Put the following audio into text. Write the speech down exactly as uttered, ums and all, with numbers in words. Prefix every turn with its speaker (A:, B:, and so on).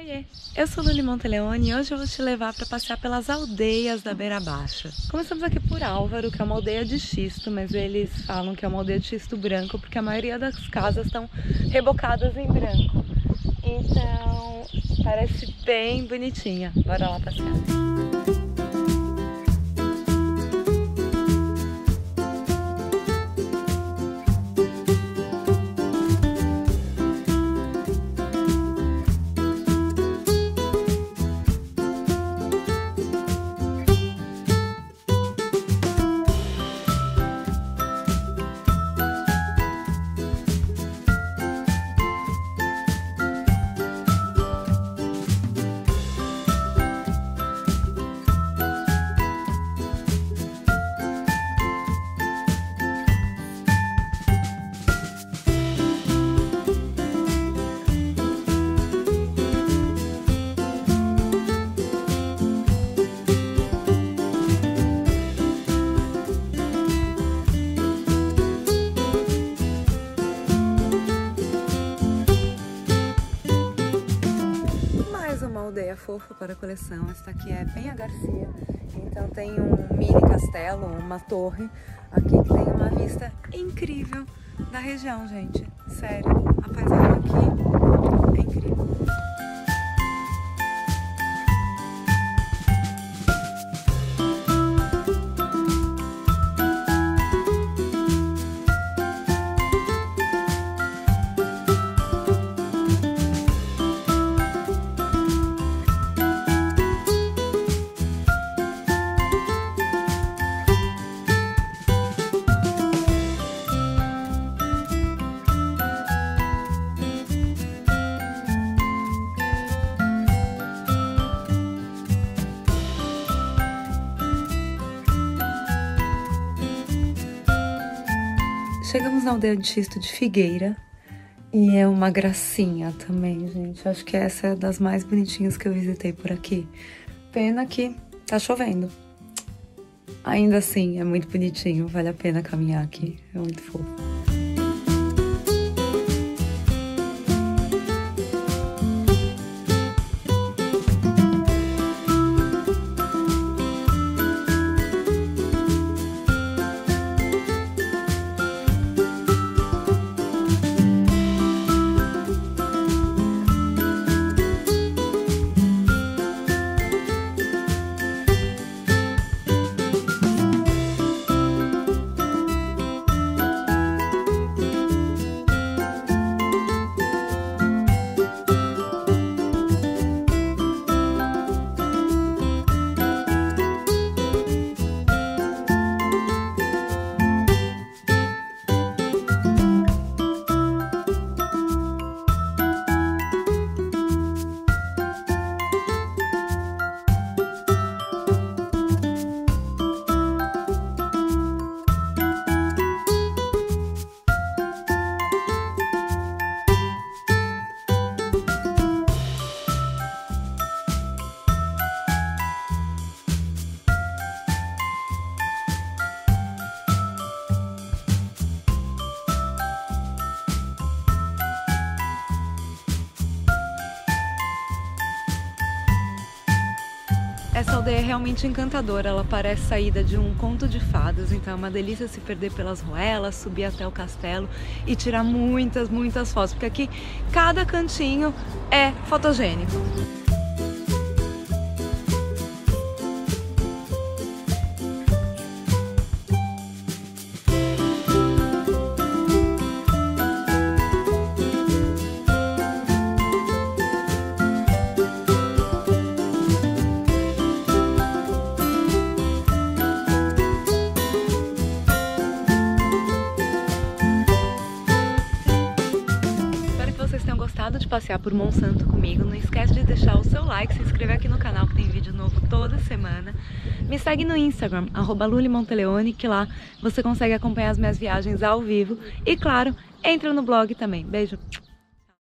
A: Oiê, eu sou Luli Monteleone e hoje eu vou te levar para passear pelas aldeias da Beira Baixa. Começamos aqui por Álvaro, que é uma aldeia de xisto, mas eles falam que é uma aldeia de xisto branco porque a maioria das casas estão rebocadas em branco. Então, parece bem bonitinha. Bora lá passear. Uma aldeia fofa para a coleção. Esta aqui é Penha Garcia, então tem um mini castelo, uma torre aqui que tem uma vista incrível da região, gente. Sério, a paisagem aqui é incrível. Chegamos na aldeia de xisto de Figueira e é uma gracinha também, gente. Acho que essa é das mais bonitinhas que eu visitei por aqui. Pena que tá chovendo. Ainda assim, é muito bonitinho, vale a pena caminhar aqui, é muito fofo. Essa aldeia é realmente encantadora, ela parece saída de um conto de fadas, então é uma delícia se perder pelas ruelas, subir até o castelo e tirar muitas, muitas fotos, porque aqui cada cantinho é fotogênico. Gostado de passear por Monsanto comigo, não esquece de deixar o seu like, se inscrever aqui no canal que tem vídeo novo toda semana. Me segue no Instagram, arroba Luli Monteleone, que lá você consegue acompanhar as minhas viagens ao vivo. E claro, entra no blog também. Beijo!